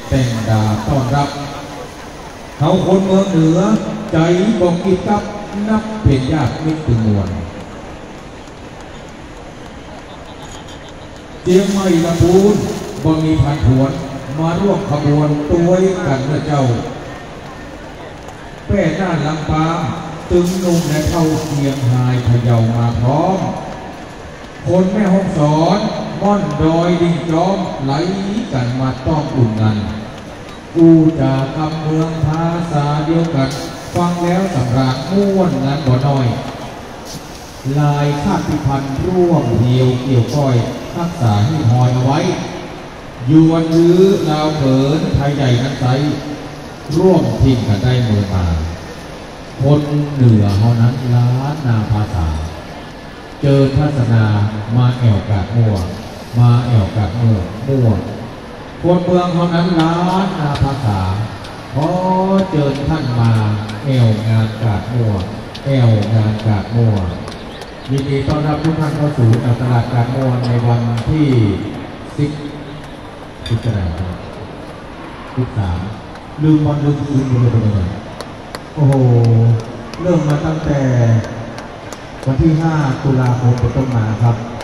แต่งดาต้อนรับเขาคนเมืองเหนือใจบอกกิจกับนับเป็นญาติมิตรตึงมวลเจียงใหม่ลำพูนบ่มีพันผวนมาร่วมขบวนตัวกันนะเจ้าแป้ด้านลำปางตึงนุ่มและเท่าเทียงหายพะเยามาพร้อมคนแม่ห้องสอนม่อนดอยดิ่งจอมไหลกันมาต้องอุ่นกันกูจะคำเมืองภาษาเดียวกันฟังแล้วสำราญม่วนงานบ่น้อยลายคาดพิพันธ์ร่วมเหี่ยวเกี่ยวก้อยรักษาให้หอยเอาไว้ยวนหรือลาวเขินไทยใหญ่นั้นใสร่วมทิ้งกันได้เมื่อมาคนเหนือเท่านั้นล้านนาภาษาเจอทัศนามาแอวกาดมั่วมาแอวกาดมั่วคนเมืองเท่านั้นล้านนาภาษาพอเจอท่านมาแอวงานกาดมั่วแอวงานกาดมั่วยินดีต้อนรับทุกท่านเข้าสู่ตลาดกาดมั่วในวันที่13ลืมวันลืมคืนเลยโอ้โหเริ่มมาตั้งแต่วันที่5 ตุลาคมเป็นต้นมาครับ